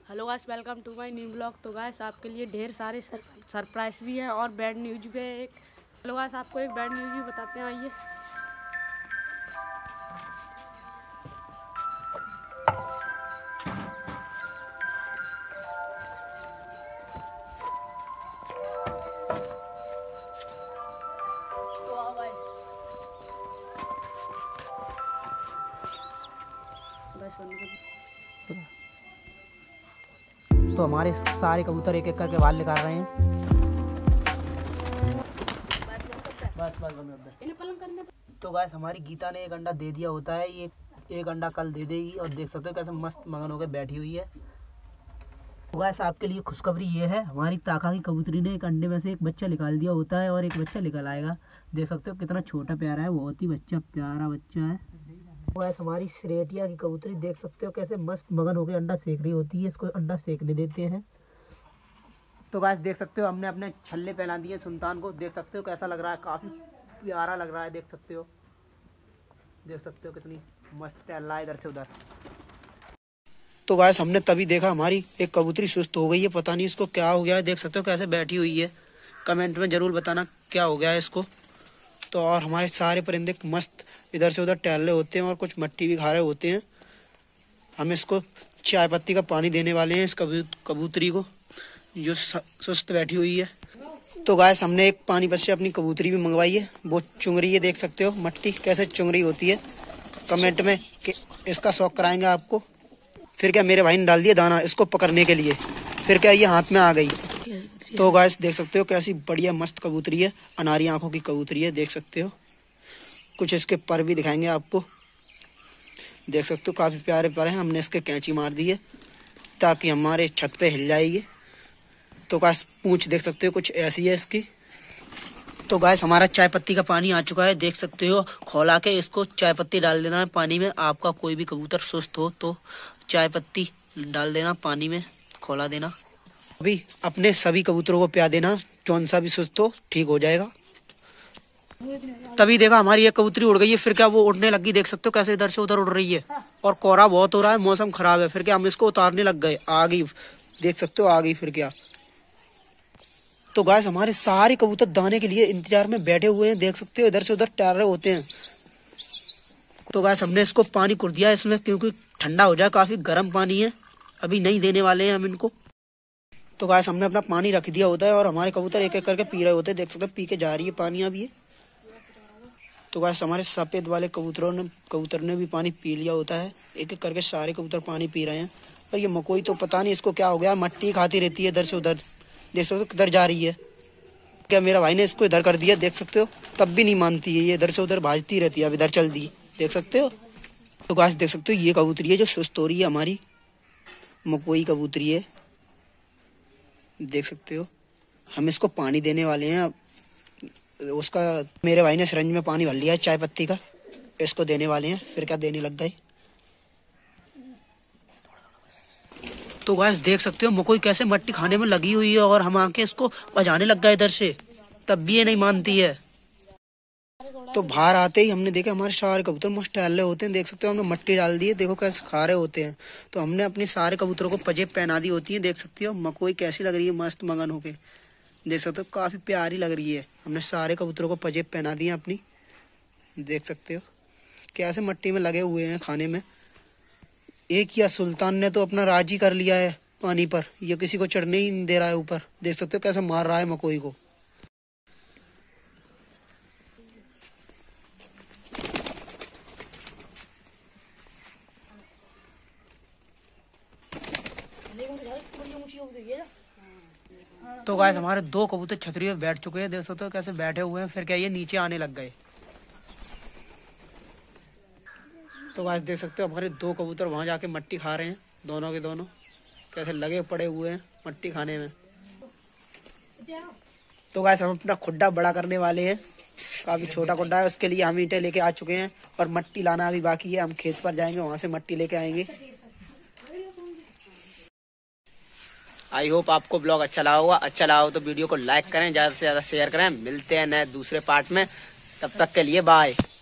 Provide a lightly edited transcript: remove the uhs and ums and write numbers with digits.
Hello guys, welcome to my new blog. तो guys आपके लिए ढेर सारे सरप्राइज भी हैं और बैड न्यूज भी है। हेलो गाइस, आपको एक बैड न्यूज भी बताते हैं, आइए। तो आओ गाइस, तो हमारे सारे कबूतर एक एक करके बाल निकाल रहे हैं। बस। तो गाइस हमारी गीता ने एक अंडा दे दिया होता है, ये एक अंडा कल दे देगी और देख सकते हो कैसे मस्त मगन होकर बैठी हुई है। तो गाइस आपके लिए खुशखबरी ये है, हमारी ताका की कबूतरी ने एक अंडे में से एक बच्चा निकाल दिया होता है और एक बच्चा निकल आएगा। देख सकते हो कितना छोटा प्यारा है, बहुत ही प्यारा बच्चा है। तो गाइस हमारी सरेटिया की कबूतरी देख सकते हो कैसे मस्त मगन होकर अंडा सेक रही होती है। इसको अंडा सेकने देते हैं। तो गाइस देख सकते हो हमने अपने छल्ले पहना दिए सुल्तान को। देख सकते हो कैसा लग रहा है, काफ़ी प्यारा लग रहा है। देख सकते हो कितनी मस्त टहल रहा है इधर से उधर। तो गाइस हमने तभी देखा हमारी एक कबूतरी सुस्त हो गई है, पता नहीं इसको क्या हो गया है। देख सकते हो कैसे बैठी हुई है। कमेंट में ज़रूर बताना क्या हो गया है इसको। तो और हमारे सारे परिंदे मस्त इधर से उधर टहल रहे होते हैं और कुछ मट्टी भी खा रहे होते हैं। हम इसको चाय पत्ती का पानी देने वाले हैं इस कबूतरी को जो सुस्त बैठी हुई है। तो गाइस हमने एक पानी बस से अपनी कबूतरी भी मंगवाई है, वो चुंग रही है। देख सकते हो मट्टी कैसे चुंग रही होती है। कमेंट में इसका शौक कराएंगे आपको। फिर क्या मेरे भाई ने डाल दिया दाना इसको पकड़ने के लिए, फिर क्या ये हाथ में आ गई। तो गाइस देख सकते हो कैसी बढ़िया मस्त कबूतरी है, अनारी आंखों की कबूतरी है। देख सकते हो कुछ इसके पर भी दिखाएंगे आपको। देख सकते हो काफ़ी प्यारे प्यारे हैं। हमने इसके कैंची मार दी है ताकि हमारे छत पे हिल जाएगी। तो गाइस पूंछ देख सकते हो कुछ ऐसी है इसकी। तो गाइस हमारा चाय पत्ती का पानी आ चुका है। देख सकते हो खौला के इसको चाय पत्ती डाल देना है पानी में। आपका कोई भी कबूतर सुस्त हो तो चाय पत्ती डाल देना पानी में, खौला देना। अभी अपने सभी कबूतरों को प्या देना, कौन सा भी सुस्त हो ठीक हो जाएगा। तभी देखा हमारी एक कबूतरी उड़ गई है, फिर क्या वो उड़ने लगी। देख सकते हो कैसे इधर से उधर उड़ रही है और कोहरा बहुत हो रहा है, मौसम खराब है। फिर क्या हम इसको उतारने लग गए, आ गई। देख सकते हो आ गई फिर क्या। तो गाइस हमारे सारे कबूतर दाने के लिए इंतजार में बैठे हुए हैं। देख सकते हो इधर से उधर टहल रहे होते हैं। तो गाइस हमने इसको पानी कर दिया इसमें क्योंकि ठंडा हो जाए, काफी गर्म पानी है, अभी नहीं देने वाले हैं हम इनको। तो गाइस हमने अपना पानी रख दिया होता है और हमारे कबूतर एक एक करके पी रहे होते हैं। देख सकते हो पी के जा रही है पानी अभी ये। तो गाइस हमारे सफेद वाले कबूतर ने भी पानी पी लिया होता है। एक एक करके सारे कबूतर पानी पी रहे हैं। और ये मकोई तो पता नहीं इसको क्या हो गया, मट्टी खाती रहती है इधर से उधर। देख सकते हो किधर जा रही है। क्या मेरा भाई ने इसको इधर कर दिया, देख सकते हो तब भी नहीं मानती है ये, इधर से उधर भाजती रहती है। अब इधर चल दी, देख सकते हो। तो गाइस देख सकते हो ये कबूतरी है जो सुस्त हो रही है, हमारी मकोई कबूतरी है। देख सकते हो हम इसको पानी देने वाले हैं। उसका मेरे भाई ने सिरंज में पानी भर लिया है चाय पत्ती का, इसको देने वाले हैं। फिर क्या देने लग गए। तो गाइस देख सकते हो मकोई कैसे मट्टी खाने में लगी हुई है और हम आके इसको बजाने लग गए इधर से, तब भी ये नहीं मानती है। तो बाहर आते ही हमने देखा हमारे सारे कबूतर मस्त टहल रहे होते हैं। देख सकते हो हमने मट्टी डाल दी है, देखो कैसे खा रहे होते हैं। तो हमने अपने सारे कबूतरों को पजेब पहना दी होती है। देख सकते हो मकोई कैसी लग रही है, मस्त मगन होके। देख सकते हो काफी प्यारी लग रही है। हमने सारे कबूतरों को पजेब पहना दी है अपनी। देख सकते हो कैसे मट्टी में लगे हुए हैं खाने में। एक या सुल्तान ने तो अपना राजी कर लिया है पानी पर, ये किसी को चढ़ने ही नहीं दे रहा है ऊपर। देख सकते हो कैसे मार रहा है मकोई को। तो गाइस हमारे दो कबूतर छतरी पे बैठ चुके हैं। देख सकते हो कैसे बैठे हुए हैं। फिर क्या ये नीचे आने लग गए। तो गाइस देख सकते हो हमारे दो कबूतर वहां जाके मट्टी खा रहे हैं, दोनों के दोनों कैसे लगे पड़े हुए हैं मट्टी खाने में। तो गाइस हम अपना खुड्डा बड़ा करने वाले हैं, काफी छोटा खुड्डा है, उसके लिए हम ईंटें लेके आ चुके हैं और मट्टी लाना अभी बाकी है। हम खेत पर जाएंगे, वहां से मट्टी लेके आएंगे। आई होप आपको ब्लॉग अच्छा लगा होगा। अच्छा लगा हो तो वीडियो को लाइक करें, ज्यादा से ज्यादा शेयर करें। मिलते हैं नए दूसरे पार्ट में, तब तक के लिए बाय।